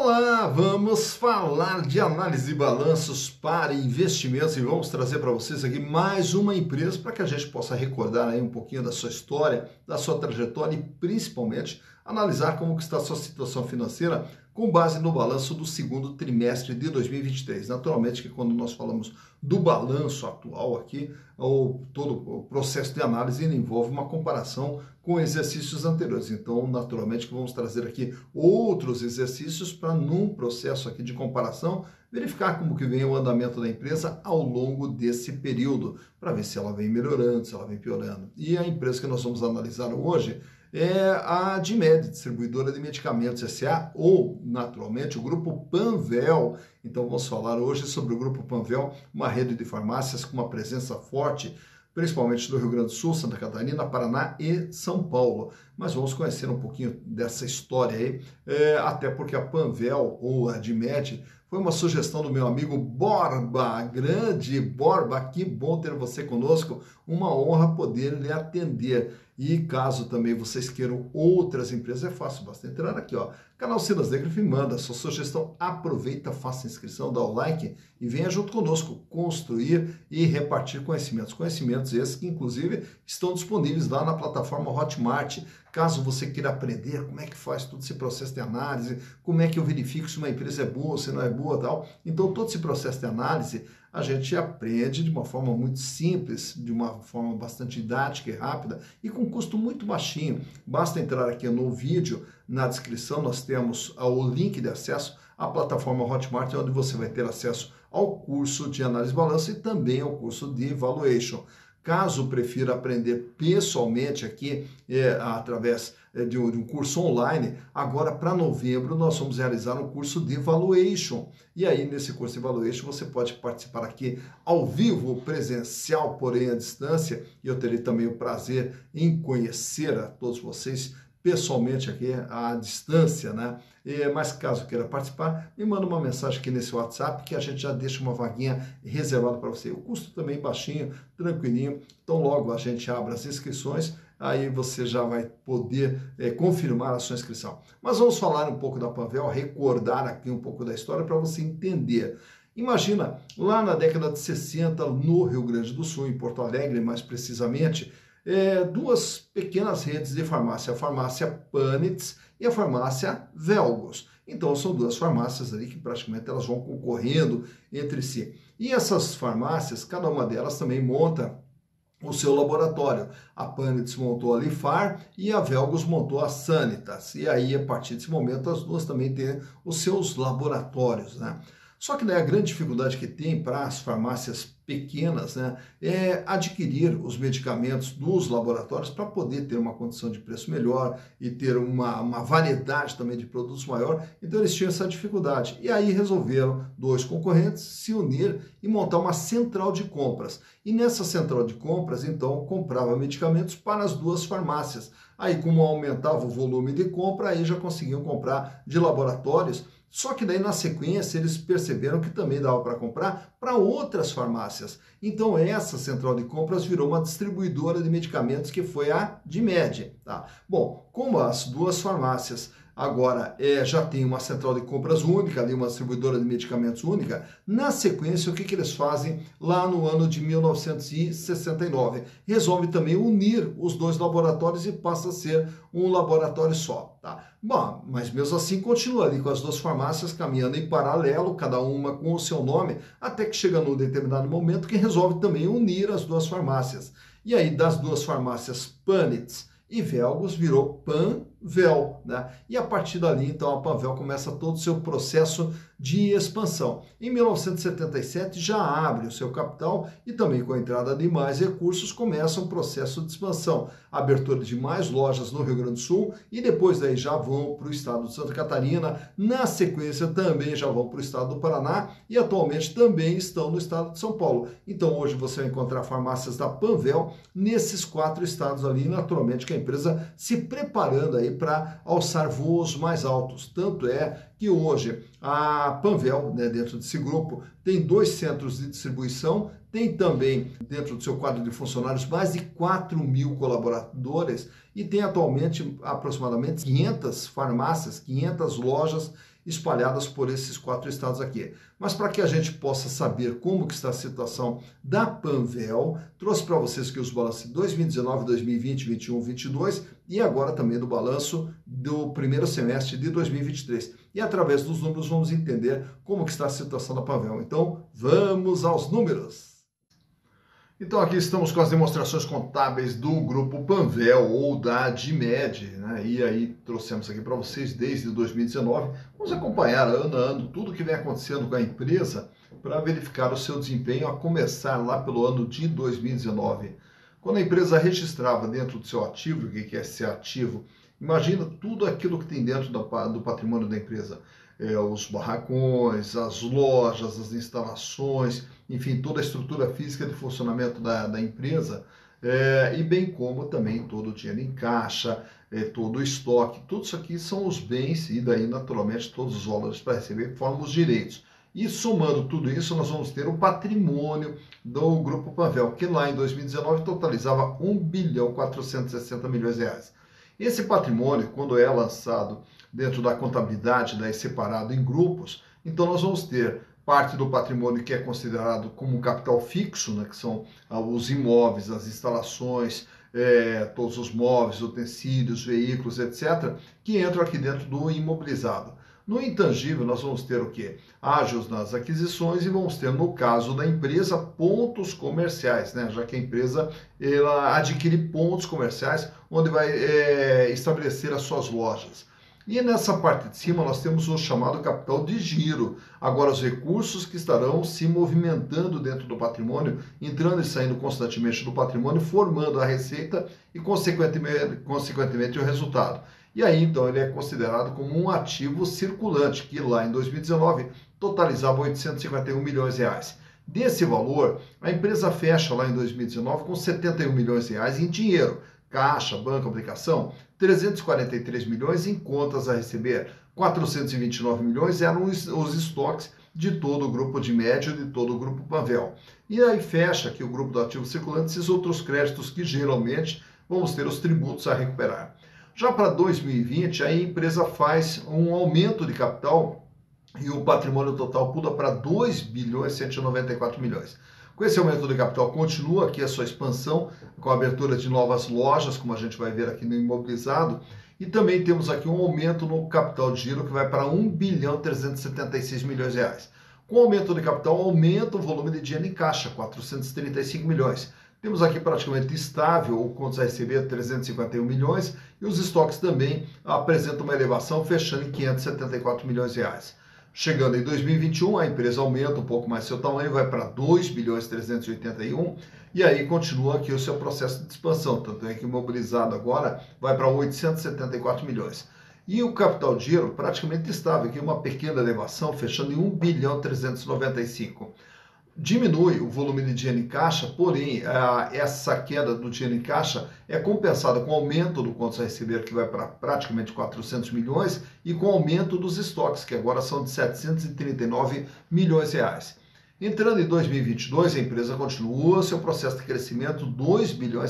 Olá, vamos falar de análise de balanços para investimentos e vamos trazer para vocês aqui mais uma empresa para que a gente possa recordar aí um pouquinho da sua história, da sua trajetória e principalmente analisar como que está a sua situação financeira com base no balanço do segundo trimestre de 2023. Naturalmente que quando nós falamos do balanço atual aqui, todo o processo de análise ele envolve uma comparação com exercícios anteriores. Então, naturalmente que vamos trazer aqui outros exercícios para num processo aqui de comparação verificar como que vem o andamento da empresa ao longo desse período, para ver se ela vem melhorando, se ela vem piorando. E a empresa que nós vamos analisar hoje é a Dimed, distribuidora de medicamentos S.A. ou, naturalmente, o Grupo Panvel. Então vamos falar hoje sobre o Grupo Panvel, uma rede de farmácias com uma presença forte, principalmente no Rio Grande do Sul, Santa Catarina, Paraná e São Paulo. Mas vamos conhecer um pouquinho dessa história aí, até porque a Panvel ou a Dimed foi uma sugestão do meu amigo Borba, grande Borba, que bom ter você conosco, uma honra poder lhe atender. E caso também vocês queiram outras empresas, é fácil, basta entrar aqui, ó, canal Silas Negro e manda sua sugestão, aproveita, faça inscrição, dá o like e venha junto conosco construir e repartir conhecimentos. Conhecimentos esses que inclusive estão disponíveis lá na plataforma Hotmart. Caso você queira aprender como é que faz todo esse processo de análise, como é que eu verifico se uma empresa é boa, se não é boa, tal. Então todo esse processo de análise a gente aprende de uma forma muito simples, de uma forma bastante didática e rápida e com custo muito baixinho. Basta entrar aqui no vídeo, na descrição nós temos o link de acesso à plataforma Hotmart, onde você vai ter acesso ao curso de análise de balanço e também ao curso de valuation. Caso prefira aprender pessoalmente aqui, através de um curso online, agora para novembro nós vamos realizar um curso de valuation. E aí nesse curso de valuation você pode participar aqui ao vivo, presencial, porém à distância. E eu terei também o prazer em conhecer a todos vocês pessoalmente aqui à distância, né? Mas caso queira participar, me manda uma mensagem aqui nesse WhatsApp que a gente já deixa uma vaguinha reservada para você. O custo também baixinho, tranquilinho. Então logo a gente abre as inscrições, aí você já vai poder confirmar a sua inscrição. Mas vamos falar um pouco da Panvel, recordar aqui um pouco da história para você entender. Imagina, lá na década de 60, no Rio Grande do Sul, em Porto Alegre mais precisamente, duas pequenas redes de farmácia, a farmácia Panitz e a farmácia Velgos. Então são duas farmácias ali que praticamente elas vão concorrendo entre si. E essas farmácias, cada uma delas também monta o seu laboratório. A Panitz montou a Lifar e a Velgos montou a Sanitas. E aí, a partir desse momento, as duas também têm os seus laboratórios, né? Só que a grande dificuldade que tem para as farmácias pequenas, né, é adquirir os medicamentos dos laboratórios para poder ter uma condição de preço melhor e ter uma variedade também de produtos maior. Então eles tinham essa dificuldade. E aí resolveram dois concorrentes se unir e montar uma central de compras. E nessa central de compras, então, comprava medicamentos para as duas farmácias. Aí, como aumentava o volume de compra, aí já conseguiam comprar de laboratórios. Só que daí, na sequência, eles perceberam que também dava para comprar para outras farmácias. Então, essa central de compras virou uma distribuidora de medicamentos que foi a Dimed. Tá? Bom, como as duas farmácias agora já tem uma central de compras única, ali uma distribuidora de medicamentos única, na sequência, o que eles fazem lá no ano de 1969? Resolve também unir os dois laboratórios e passa a ser um laboratório só. Tá? Bom, mas mesmo assim continua ali com as duas farmácias caminhando em paralelo, cada uma com o seu nome, até que chega num determinado momento que resolve também unir as duas farmácias. E aí das duas farmácias Panitz e Velgos virou Panvel, né? E a partir dali, então, a Panvel começa todo o seu processo de expansão. Em 1977 já abre o seu capital e também com a entrada de mais recursos começa um processo de expansão. Abertura de mais lojas no Rio Grande do Sul e depois daí já vão para o estado de Santa Catarina, na sequência também já vão para o estado do Paraná e atualmente também estão no estado de São Paulo. Então hoje você vai encontrar farmácias da Panvel nesses 4 estados ali, naturalmente que a empresa se preparando aí para alçar voos mais altos. Tanto é que hoje a Panvel, né, dentro desse grupo, tem 2 centros de distribuição, tem também dentro do seu quadro de funcionários mais de 4.000 colaboradores e tem atualmente aproximadamente 500 farmácias, 500 lojas espalhadas por esses 4 estados aqui. Mas para que a gente possa saber como que está a situação da Panvel, trouxe para vocês aqui os balanços de 2019, 2020, 21, 22 e agora também do balanço do primeiro semestre de 2023. E através dos números vamos entender como que está a situação da Panvel. Então, vamos aos números. Então aqui estamos com as demonstrações contábeis do grupo Panvel ou da Adimed, né? E aí trouxemos aqui para vocês desde 2019. Vamos acompanhar ano a ano tudo que vem acontecendo com a empresa para verificar o seu desempenho, a começar lá pelo ano de 2019. Quando a empresa registrava dentro do seu ativo, o que é ser ativo? Imagina tudo aquilo que tem dentro do patrimônio da empresa. Os barracões, as lojas, as instalações, enfim, toda a estrutura física de funcionamento da empresa, e bem como também todo o dinheiro em caixa, todo o estoque, tudo isso aqui são os bens e daí naturalmente todos os valores para receber formam os direitos. E somando tudo isso, nós vamos ter o patrimônio do Grupo Panvel, que lá em 2019 totalizava 1 bilhão 460 milhões de reais. Esse patrimônio, quando é lançado dentro da contabilidade, daí separado em grupos, então nós vamos ter parte do patrimônio que é considerado como capital fixo, né, que são os imóveis, as instalações, todos os móveis, utensílios, veículos, etc., que entram aqui dentro do imobilizado. No intangível, nós vamos ter o quê? Ágios nas aquisições e vamos ter, no caso da empresa, pontos comerciais, né? Já que a empresa ela adquire pontos comerciais onde vai estabelecer as suas lojas. E nessa parte de cima nós temos o chamado capital de giro. Agora, os recursos que estarão se movimentando dentro do patrimônio, entrando e saindo constantemente do patrimônio, formando a receita e, consequentemente o resultado. E aí, então, ele é considerado como um ativo circulante, que lá em 2019 totalizava 851 milhões de reais. Desse valor, a empresa fecha lá em 2019 com 71 milhões de reais em dinheiro, caixa, banco, aplicação, 343 milhões em contas a receber, 429 milhões eram os estoques de todo o grupo de médio, de todo o grupo Panvel. E aí fecha aqui o grupo do ativo circulante esses outros créditos que geralmente vamos ter os tributos a recuperar. Já para 2020, a empresa faz um aumento de capital e o patrimônio total pula para 2 bilhões 194 milhões. Com esse aumento de capital, continua aqui a sua expansão, com a abertura de novas lojas, como a gente vai ver aqui no imobilizado, e também temos aqui um aumento no capital de giro, que vai para 1 bilhão 376 milhões de reais. Com o aumento de capital, aumenta o volume de dinheiro em caixa, 435 milhões. Temos aqui praticamente estável o contas a receber, 351 milhões, e os estoques também apresentam uma elevação, fechando em 574 milhões de reais. Chegando em 2021, a empresa aumenta um pouco mais seu tamanho, vai para 2 bilhões 381, e aí continua aqui o seu processo de expansão, tanto é que o imobilizado agora vai para 874 milhões. E o capital de giro praticamente estável, aqui uma pequena elevação, fechando em 1 bilhão 395. Diminui o volume de dinheiro em caixa, porém, essa queda do dinheiro em caixa é compensada com o aumento do contas a receber, que vai para praticamente 400 milhões, e com o aumento dos estoques, que agora são de 739 milhões de reais. Entrando em 2022, a empresa continua seu processo de crescimento, 2 bilhões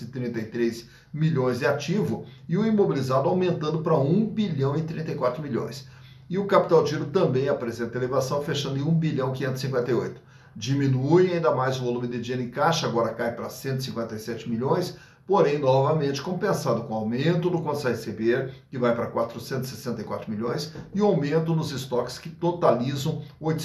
733 milhões de ativo, e o imobilizado aumentando para 1 bilhão e 34 milhões. E o capital de giro também apresenta elevação, fechando em 1 bilhão 558. Diminui ainda mais o volume de dinheiro em caixa, agora cai para 157 milhões, porém, novamente compensado com o aumento do contas a receber, que vai para 464 milhões, e o aumento nos estoques, que totalizam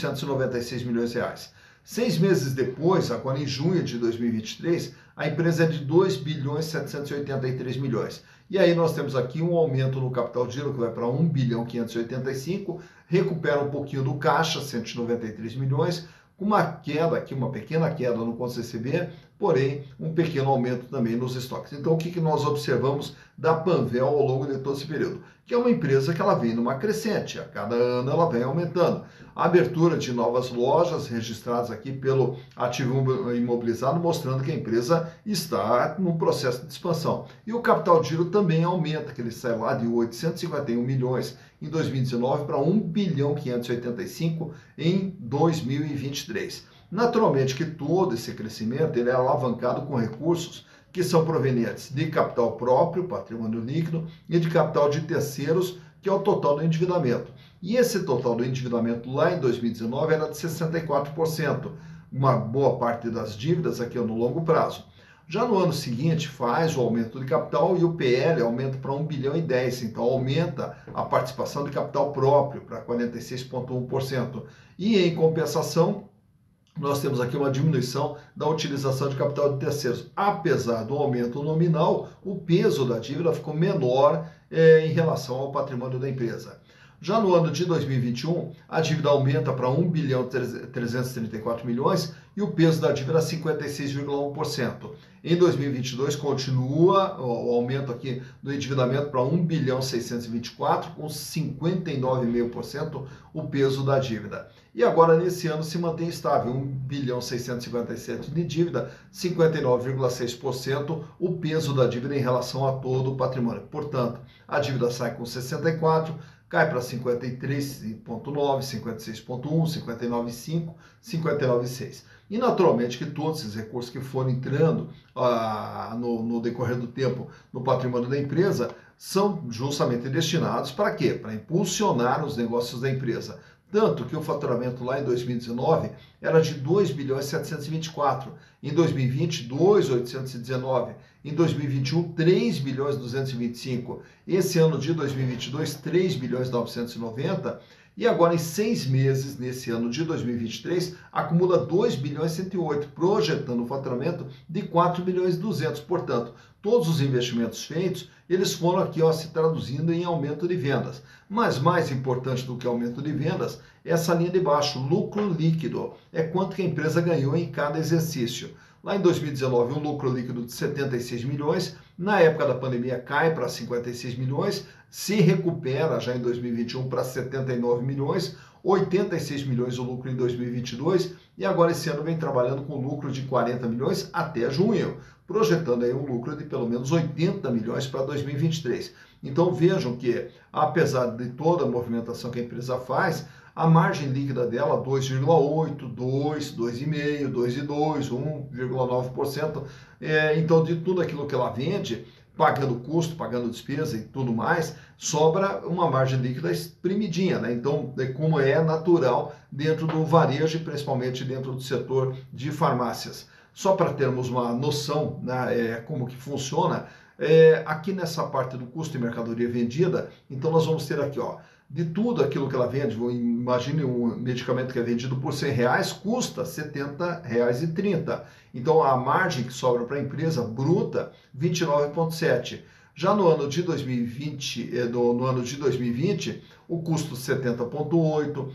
896 milhões de reais. 6 meses depois, agora em junho de 2023, a empresa é de 2 bilhões 783 milhões. E aí nós temos aqui um aumento no capital de giro, que vai para 1 bilhão 585, recupera um pouquinho do caixa, 193 milhões, uma queda aqui, uma pequena queda no contas a receber, porém um pequeno aumento também nos estoques. Então o que nós observamos da Panvel ao longo de todo esse período? Que é uma empresa que ela vem numa crescente, a cada ano ela vem aumentando. A abertura de novas lojas registradas aqui pelo ativo imobilizado, mostrando que a empresa está num processo de expansão. E o capital de giro também aumenta, que ele sai lá de 851 milhões em 2019 para 1 bilhão 585 em 2023. Naturalmente que todo esse crescimento ele é alavancado com recursos que são provenientes de capital próprio, patrimônio líquido, e de capital de terceiros, que é o total do endividamento. E esse total do endividamento lá em 2019 era de 64%. Uma boa parte das dívidas aqui no longo prazo. Já no ano seguinte faz o aumento de capital e o PL aumenta para 1 bilhão e 10, então aumenta a participação de capital próprio para 46,1%. E em compensação, nós temos aqui uma diminuição da utilização de capital de terceiros. Apesar do aumento nominal, o peso da dívida ficou menor em relação ao patrimônio da empresa. Já no ano de 2021, a dívida aumenta para 1 bilhão 334 milhões e o peso da dívida é 56,1%. Em 2022, continua o aumento aqui do endividamento para 1 bilhão 624, com 59,5% o peso da dívida. E agora, nesse ano, se mantém estável, 1 bilhão 657 de dívida, 59,6% o peso da dívida em relação a todo o patrimônio. Portanto, a dívida sai com 64%, cai para 53,9, 56,1, 59,5, 59,6. E naturalmente que todos esses recursos que foram entrando no decorrer do tempo no patrimônio da empresa são justamente destinados para quê? Para impulsionar os negócios da empresa. Tanto que o faturamento lá em 2019 era de 2 bilhões 724, em 2020 2.819, em 2021 3 bilhões 225, esse ano de 2022 3 bilhões 990 e agora em 6 meses nesse ano de 2023 acumula 2 bilhões 108, projetando um faturamento de 4 bilhões 200. Portanto, todos os investimentos feitos, eles foram aqui se traduzindo em aumento de vendas. Mas mais importante do que aumento de vendas, essa linha de baixo, lucro líquido, é quanto que a empresa ganhou em cada exercício. Lá em 2019, um lucro líquido de 76 milhões, na época da pandemia cai para 56 milhões, se recupera já em 2021 para 79 milhões, 86 milhões o lucro em 2022 e agora esse ano vem trabalhando com lucro de 40 milhões até junho, projetando aí um lucro de pelo menos 80 milhões para 2023. Então vejam que, apesar de toda a movimentação que a empresa faz, a margem líquida dela 2,8, 2, 2,5, 2,2, 1,9%. Então, de tudo aquilo que ela vende, pagando custo, pagando despesa e tudo mais, sobra uma margem líquida espremidinha, né? Então, como é natural dentro do varejo e principalmente dentro do setor de farmácias. Só para termos uma noção, né, como que funciona, aqui nessa parte do custo de mercadoria vendida, então nós vamos ter aqui, de tudo aquilo que ela vende, imagine um medicamento que é vendido por R$100, custa R$ 70,30. Então a margem que sobra para a empresa bruta, 29,7. Já no ano de 2020, o custo 70,8,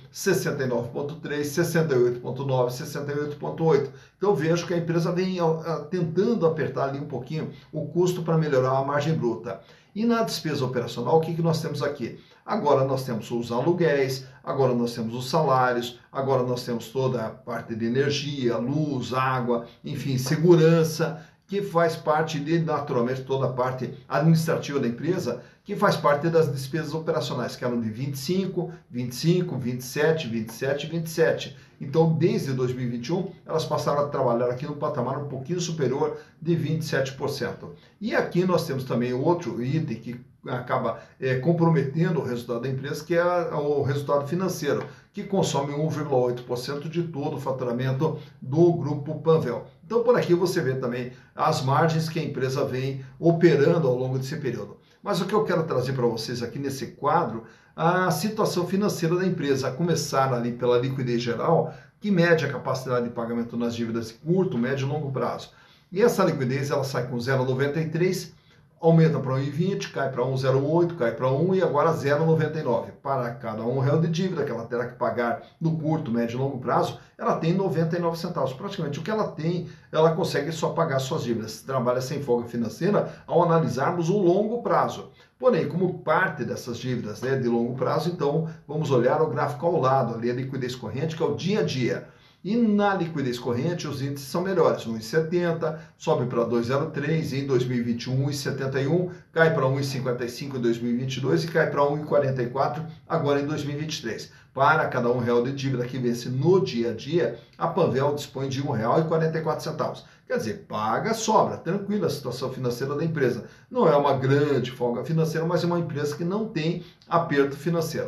69,3, 68,9, 68,8. Então vejo que a empresa vem tentando apertar ali um pouquinho o custo para melhorar a margem bruta. E na despesa operacional, o que nós temos aqui? Agora nós temos os aluguéis, agora nós temos os salários, agora nós temos toda a parte de energia, luz, água, enfim, segurança, que faz parte de, naturalmente, toda a parte administrativa da empresa, que faz parte das despesas operacionais, que eram de 25, 25, 27, 27 e 27. Então, desde 2021, elas passaram a trabalhar aqui no patamar um pouquinho superior de 27%. E aqui nós temos também outro item que acaba comprometendo o resultado da empresa, que é o resultado financeiro, que consome 1,8% de todo o faturamento do grupo Panvel. Então, por aqui você vê também as margens que a empresa vem operando ao longo desse período. Mas o que eu quero trazer para vocês aqui nesse quadro, a situação financeira da empresa, a começar ali pela liquidez geral, que mede a capacidade de pagamento nas dívidas de curto, médio e longo prazo. E essa liquidez ela sai com 0,93, aumenta para 1,20, cai para 1,08, cai para 1 e agora 0,99. Para cada R$1 de dívida que ela terá que pagar no curto, médio e longo prazo, ela tem 99 centavos. Praticamente o que ela tem, ela consegue só pagar suas dívidas. Trabalha sem folga financeira ao analisarmos o longo prazo. Porém, como parte dessas dívidas de longo prazo, então vamos olhar o gráfico ao lado, ali a liquidez corrente, que é o dia a dia. E na liquidez corrente, os índices são melhores. 1,70, sobe para 2,03 em 2021, 1,71, cai para 1,55 em 2022 e cai para 1,44 agora em 2023. Para cada R$1 de dívida que vence no dia a dia, a Panvel dispõe de R$1,44. Quer dizer, paga, sobra, tranquila a situação financeira da empresa. Não é uma grande folga financeira, mas é uma empresa que não tem aperto financeiro.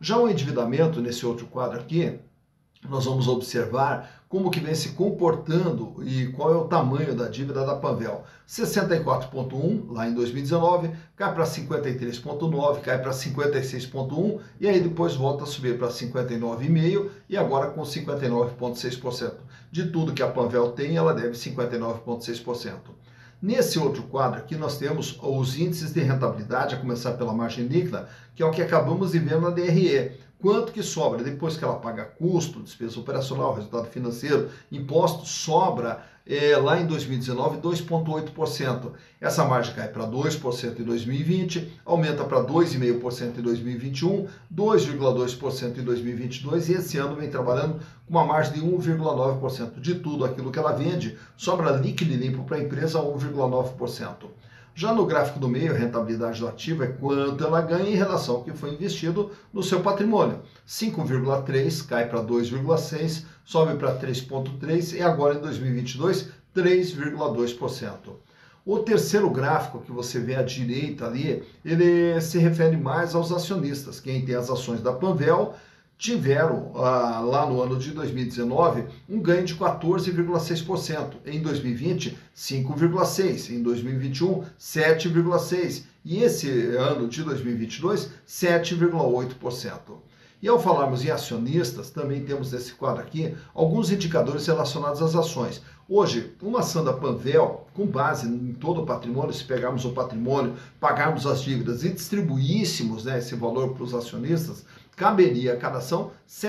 Já o endividamento, nesse outro quadro aqui, nós vamos observar como que vem se comportando e qual é o tamanho da dívida da Panvel. 64,1 lá em 2019, cai para 53,9, cai para 56,1 e aí depois volta a subir para 59,5 e agora com 59,6%. De tudo que a Panvel tem, ela deve 59,6%. Nesse outro quadro aqui nós temos os índices de rentabilidade, a começar pela margem líquida, que é o que acabamos de ver na DRE. Quanto que sobra? Depois que ela paga custo, despesa operacional, resultado financeiro, impostos, sobra lá em 2019 2,8%. Essa margem cai para 2% em 2020, aumenta para 2,5% em 2021, 2,2% em 2022 e esse ano vem trabalhando com uma margem de 1,9%. De tudo aquilo que ela vende, sobra líquido e limpo para a empresa 1,9%. Já no gráfico do meio, a rentabilidade do ativo é quanto ela ganha em relação ao que foi investido no seu patrimônio. 5,3 cai para 2,6, sobe para 3,3 e agora em 2022, 3,2%. O terceiro gráfico que você vê à direita ali, ele se refere mais aos acionistas. Quem tem as ações da Panvel tiveram lá no ano de 2019 um ganho de 14,6%, em 2020 5,6%, em 2021 7,6% e esse ano de 2022 7,8%. E ao falarmos em acionistas, também temos nesse quadro aqui alguns indicadores relacionados às ações. Hoje, uma ação da Panvel, com base em todo o patrimônio, se pegarmos o patrimônio, pagarmos as dívidas e distribuíssemos esse valor para os acionistas, caberia a cada ação R$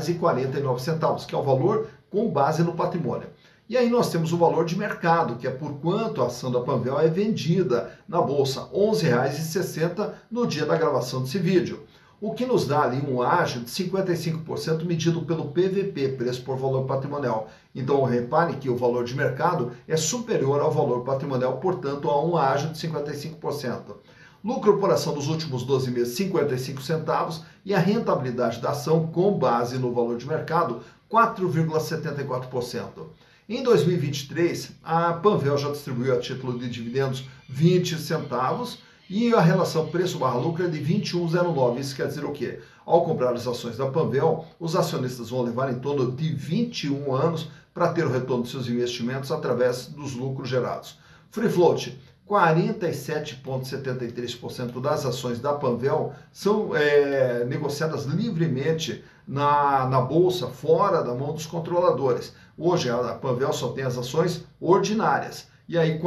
7,49, que é o valor com base no patrimônio. E aí nós temos o valor de mercado, que é por quanto a ação da Panvel é vendida na bolsa, R$ 11,60 no dia da gravação desse vídeo. O que nos dá ali um ágio de 55% medido pelo PVP, preço por valor patrimonial. Então repare que o valor de mercado é superior ao valor patrimonial, portanto a um ágio de 55%. Lucro por ação dos últimos 12 meses, 55 centavos, e a rentabilidade da ação com base no valor de mercado, 4,74%. Em 2023, a Panvel já distribuiu a título de dividendos 20 centavos e a relação preço/lucro é de 21,09. Isso quer dizer o quê? Ao comprar as ações da Panvel, os acionistas vão levar em torno de 21 anos para ter o retorno de seus investimentos através dos lucros gerados. Free float. 47,73% das ações da Panvel são negociadas livremente na bolsa, fora da mão dos controladores. Hoje a Panvel só tem as ações ordinárias. E aí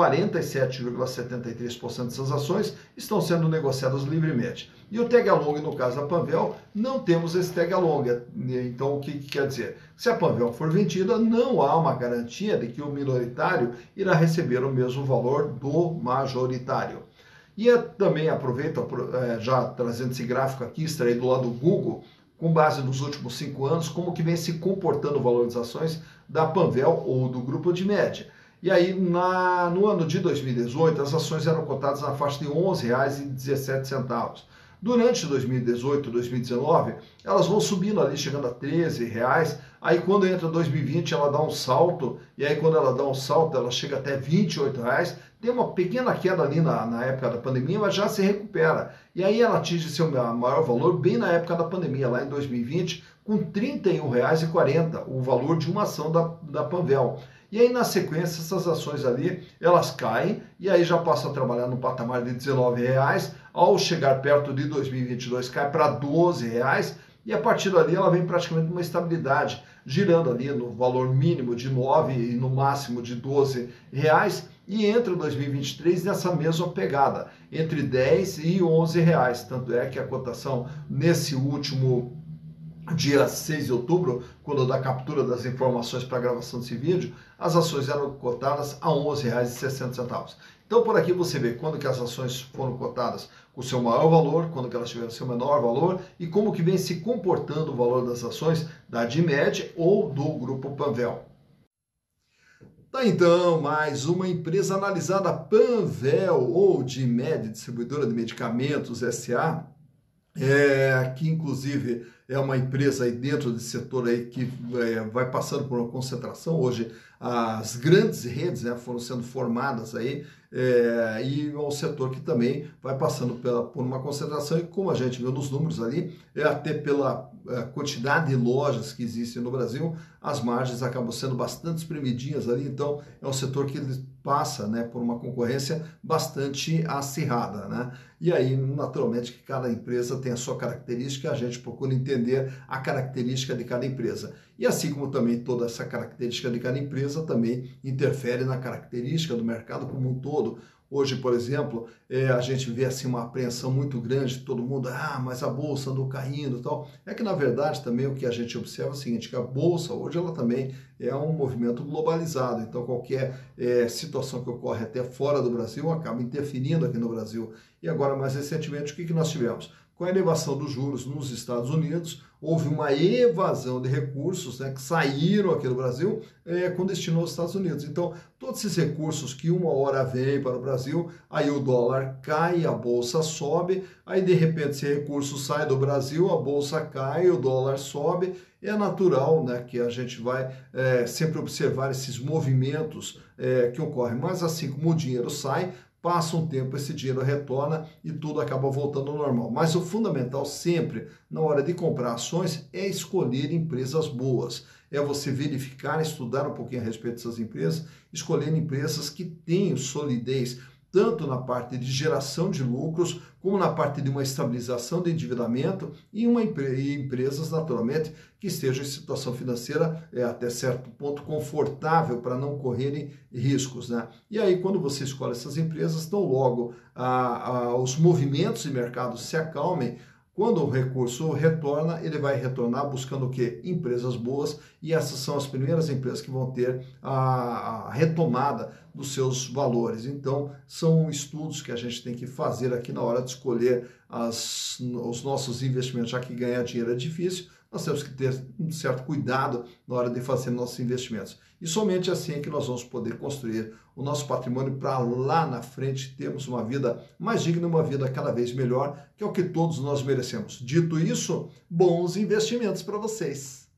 47,73% dessas ações estão sendo negociadas livremente. E o tag along, no caso da Panvel, não temos esse tag along. Então, o que quer dizer? Se a Panvel for vendida, não há uma garantia de que o minoritário irá receber o mesmo valor do majoritário. E também aproveito, já trazendo esse gráfico aqui, extraído lá do Google, com base nos últimos 5 anos, como que vem se comportando o valor das ações da Panvel ou do Grupo de Média. E aí, no ano de 2018, as ações eram cotadas na faixa de R$ 11,17. Durante 2018 e 2019, elas vão subindo ali, chegando a R$ 13. Aí, quando entra 2020, ela dá um salto. E aí, quando ela dá um salto, ela chega até R$ 28. Tem uma pequena queda ali na época da pandemia, mas já se recupera. E aí, ela atinge seu maior valor bem na época da pandemia, lá em 2020, com R$ 31,40, o valor de uma ação da Panvel. E aí, na sequência, essas ações ali, elas caem e aí já passam a trabalhar no patamar de R$ 19,00. Ao chegar perto de 2022, cai para R$ 12,00 e a partir dali ela vem praticamente uma estabilidade, girando ali no valor mínimo de R$ 9 e no máximo de R$ 12,00 e entra 2023 nessa mesma pegada, entre R$ 10 e R$ 11,00. Tanto é que a cotação nesse último dia 6 de outubro, quando da captura das informações para a gravação desse vídeo, as ações eram cotadas a R$ 11,60. Então, por aqui você vê quando que as ações foram cotadas com o seu maior valor, quando que elas tiveram seu menor valor e como que vem se comportando o valor das ações da DIMED ou do Grupo Panvel. Tá então, mais uma empresa analisada, Panvel ou DIMED, distribuidora de medicamentos S.A., que inclusive é uma empresa aí dentro desse setor aí que vai passando por uma concentração. Hoje as grandes redes, né, foram sendo formadas aí, e é um setor que também vai passando por uma concentração, e como a gente viu nos números ali, até pela quantidade de lojas que existem no Brasil, as margens acabam sendo bastante espremidinhas ali. Então é um setor que ele passa, né, por uma concorrência bastante acirrada, né? E aí, naturalmente, que cada empresa tem a sua característica, a gente procura entender a característica de cada empresa. E assim como também toda essa característica de cada empresa também interfere na característica do mercado como um todo. Hoje, por exemplo, a gente vê assim uma apreensão muito grande, todo mundo, mas a bolsa andou caindo e tal. É que, na verdade, também o que a gente observa é o seguinte, que a bolsa hoje ela também é um movimento globalizado. Então, qualquer situação que ocorre até fora do Brasil acaba interferindo aqui no Brasil. E agora, mais recentemente, o que nós tivemos? Com a elevação dos juros nos Estados Unidos, houve uma evasão de recursos, né, que saíram aqui do Brasil com destino aos Estados Unidos. Então, todos esses recursos que uma hora vêm para o Brasil, aí o dólar cai, a bolsa sobe, aí de repente esse recurso sai do Brasil, a bolsa cai, o dólar sobe. É natural, né, que a gente vai sempre observar esses movimentos que ocorrem, mas assim como o dinheiro sai, passa um tempo, esse dinheiro retorna e tudo acaba voltando ao normal. Mas o fundamental sempre, na hora de comprar ações, é escolher empresas boas. É você verificar, estudar um pouquinho a respeito dessas empresas, escolher empresas que tenham solidez, tanto na parte de geração de lucros, como na parte de uma estabilização de endividamento e empresas, naturalmente, que estejam em situação financeira até certo ponto confortável para não correrem riscos, né? E aí, quando você escolhe essas empresas, tão logo os movimentos de mercado se acalmem, quando o recurso retorna, ele vai retornar buscando o quê? Empresas boas, e essas são as primeiras empresas que vão ter a retomada dos seus valores. Então, são estudos que a gente tem que fazer aqui na hora de escolher os nossos investimentos, já que ganhar dinheiro é difícil. Nós temos que ter um certo cuidado na hora de fazer nossos investimentos. E somente assim é que nós vamos poder construir o nosso patrimônio para lá na frente termos uma vida mais digna, uma vida cada vez melhor, que é o que todos nós merecemos. Dito isso, bons investimentos para vocês!